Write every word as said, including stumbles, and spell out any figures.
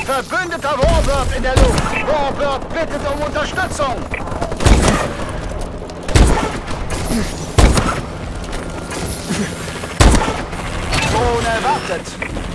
Verbündeter Warbird in der Luft. Warbird bittet um Unterstützung. Drohne wartet.